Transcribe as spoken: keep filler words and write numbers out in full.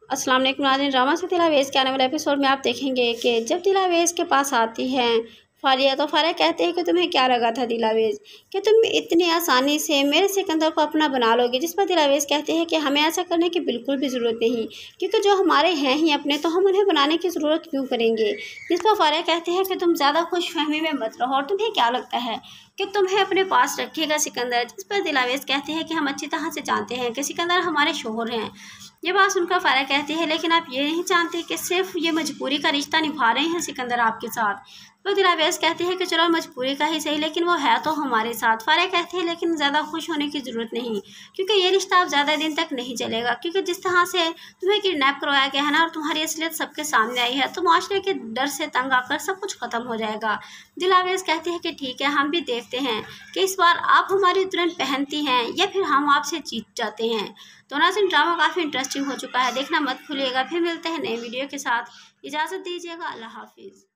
अस्सलाम वालेकुम नाज़रीन, ड्रामा से दिल अवैज़ के आने वाले एपिसोड में आप देखेंगे कि जब दिल अवैज़ के पास आती हैं फारिया, तो फारिया कहते हैं कि तुम्हें क्या लगा था दिल अवैज़ कि तुम इतनी आसानी से मेरे सिकंदर को अपना बना लोगे। जिस पर दिल अवैज़ कहते हैं कि हमें ऐसा करने की बिल्कुल भी ज़रूरत नहीं, क्योंकि जो हमारे हैं ही अपने, तो हम उन्हें बनाने की ज़रूरत क्यों करेंगे। जिस पर फारिया कहते हैं कि तुम ज़्यादा खुशफहमी में मत रहो, और तुम्हें क्या लगता है कि तुम्हें अपने पास रखेगा सिकंदर। जिस पर दिल अवैज़ कहते हैं कि हम अच्छी तरह से जानते हैं कि सिकंदर हमारे शोहर हैं। ये बात सुनकर फारिया कहती है, लेकिन आप ये नहीं जानते कि सिर्फ ये मजबूरी का रिश्ता निभा रहे हैं सिकंदर आपके साथ। तो दिल अवैज़ कहते हैं कि चलो मजबूरी का ही सही, लेकिन वो है तो हमारे साथ। फारिया कहते हैं लेकिन ज़्यादा खुश होने की ज़रूरत नहीं, क्योंकि ये रिश्ता अब ज़्यादा दिन तक नहीं चलेगा। क्योंकि जिस तरह से तुम्हें किडनैप करवाया गया है ना, और तुम्हारी असलियत सबके सामने आई है, तो माशरे के डर से तंग आकर सब कुछ ख़त्म हो जाएगा। दिल अवैज़ कहते हैं कि ठीक है, हम भी देखते हैं कि इस बार आप हमारी दुल्हन पहनती हैं या फिर हम आपसे जीत जाते हैं। तो नाज़रीन, ड्रामा काफ़ी इंटरेस्टिंग हो चुका है, देखना मत भूलिएगा। फिर मिलते हैं नए वीडियो के साथ, इजाज़त दीजिएगा, अल्लाह हाफिज़।